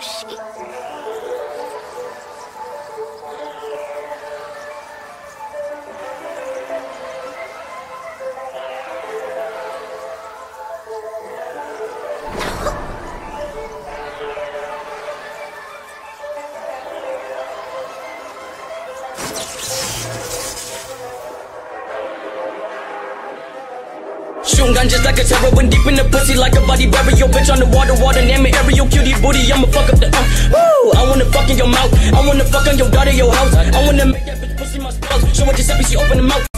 shit. Shooting gun just like a terror, went deep in the pussy like a body burial. Bitch on the water, name it aerial, cutie booty. I'ma fuck up the woo. I wanna fuck in your mouth, I wanna fuck on your daughter, your house. I wanna make that bitch pussy my spouse. Show what Giuseppe, she open the mouth.